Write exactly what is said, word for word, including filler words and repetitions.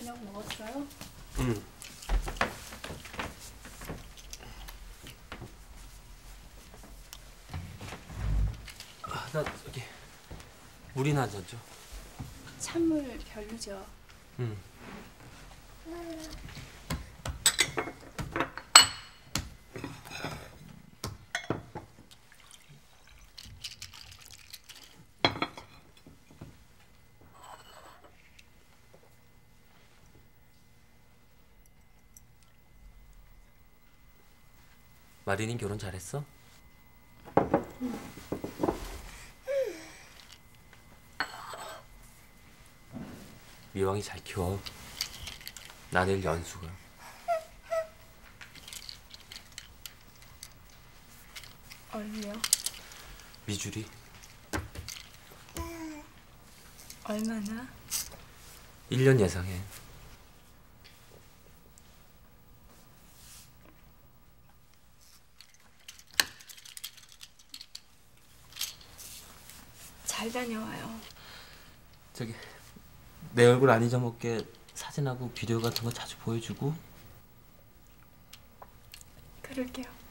저녁 먹었어요? 응. 아, 나 저기 물이나 한 잔 줘. 찬물 별로죠? 응. 마린이 결혼 잘했어? 응. 미왕이 잘 키워. 나 내일 연수가. 얼마요? 미주리. 얼마나? 일 년 예상해. 잘 다녀와요. 저기 내 얼굴 안 잊어먹게 사진하고 비디오 같은 거 자주 보여주고. 그럴게요.